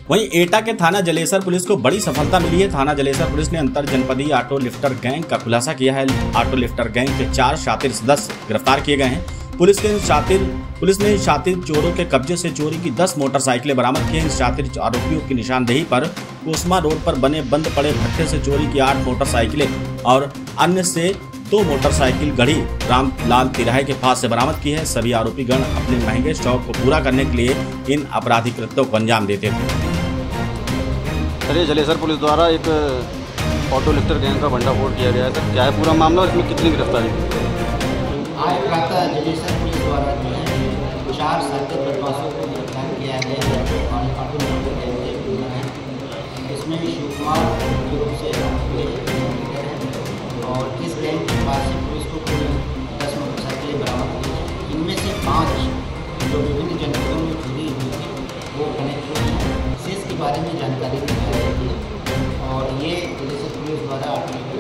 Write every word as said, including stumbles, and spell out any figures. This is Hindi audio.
वहीं एटा के थाना जलेसर पुलिस को बड़ी सफलता मिली है। थाना जलेसर पुलिस ने अंतर जनपदीय ऑटो लिफ्टर गैंग का खुलासा किया है। ऑटो लिफ्टर गैंग के चार शातिर सदस्य गिरफ्तार किए गए हैं। पुलिस के शातिर पुलिस ने शातिर चोरों के कब्जे से चोरी की दस मोटरसाइकिलें बरामद की हैं। इन शातिर आरोपियों की निशानदेही पर कोसमा रोड पर बने बंद पड़े भट्टे से चोरी की आठ मोटरसाइकिलें और अन्य से दो मोटरसाइकिल गढ़ी रामलाल तिराहे के पास से बरामद की है। सभी आरोपी गण अपने महंगे शौक को पूरा करने के लिए इन आपराधिक कृत्यों को अंजाम देते थे। सर, जलेसर पुलिस द्वारा एक ऑटो लिफ्टर गैंग का भंडाफोड़ किया गया है। सर, क्या है पूरा मामला और इसमें कितनी गिरफ्तारी हुई? आज प्रातः जलेसर पुलिस द्वारा जो है चार साइकिल बदमाशों को गिरफ्तार किया गया है और ऑटो लिफ्टर गैंग के मेंबर हैं। इसमें शिव कुमार मुख्य रूप से और इस गैंग के पास से पुलिस को कुल दस मोटरसाइकिलें बरामद की हैं। इनमें से पाँच जो विभिन्न जनपदों में चोरी हुई थी वो कनेक्ट हुई हैं। शेष के बारे में जानकारी दी जा रही है और ये जलेसर पुलिस द्वारा